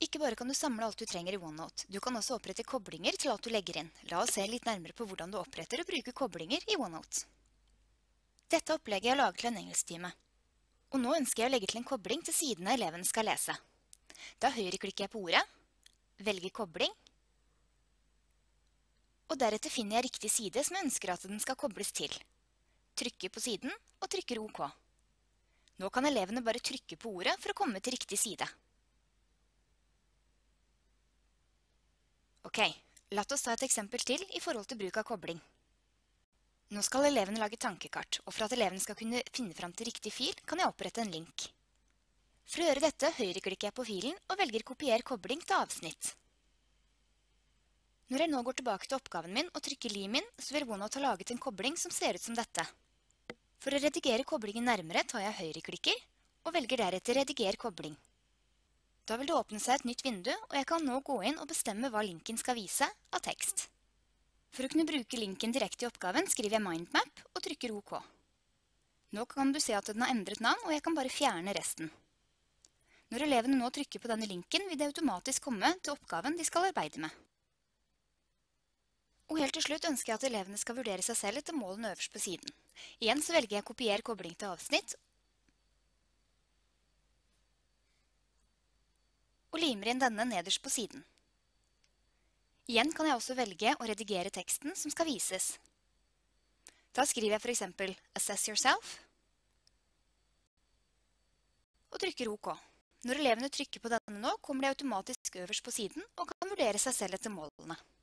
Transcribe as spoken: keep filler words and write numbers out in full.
Ikke bare kan du samle alt du trenger i OneNote, du kan også opprette koblinger til alt du legger inn. La oss se litt nærmere på hvordan du oppretter og bruker koblinger i OneNote. Dette opplegget er laget til en engelsktime. Og nå ønsker jeg å legge til en kobling til sidene eleven skal lese. Da høyreklikker jeg på ordet, velger kobling, og deretter finner jeg riktig side som jeg ønsker at den skal kobles til. Trykker på siden og trykker OK. Nå kan elevene bare trykke på ordet for å komme til riktig side. Ok, la oss ta et eksempel til i forhold til bruk av kobling. Nå skal elevene lage tankekart, og for at elevene skal kunne finne fram til riktig fil, kan jeg opprette en link. For å gjøre dette høyreklikker jeg på filen og velger kopier kobling til avsnitt. Når jeg nå går tilbake til oppgaven min og trykker lim inn, så vil OneNote ha laget en kobling som ser ut som dette. For å redigere koblingen nærmere tar jeg høyreklikker og velger deretter rediger kobling. Da vil det åpne seg et nytt vindu, og jeg kan nå gå inn og bestemme hva linken skal vise av tekst. For å kunne bruke linken direkte i oppgaven skriver jeg mindmap og trykker OK. Nå kan du se at den har endret navn, og jeg kan bare fjerne resten. Når elevene nå trykker på denne linken, vil det automatisk komme til oppgaven de skal arbeide med. Og helt til slutt ønsker jeg at elevene skal vurdere seg selv etter målene øverst på siden. Igjen så velger jeg kopier kobling til avsnitt, og limer inn denne nederst på siden. Igjen kan jeg også velge å redigere teksten som skal vises. Da skriver jeg for eksempel Assess yourself, og trykker OK. Når elevene trykker på denne nå, kommer de automatisk øverst på siden og kan vurdere seg selv etter målene.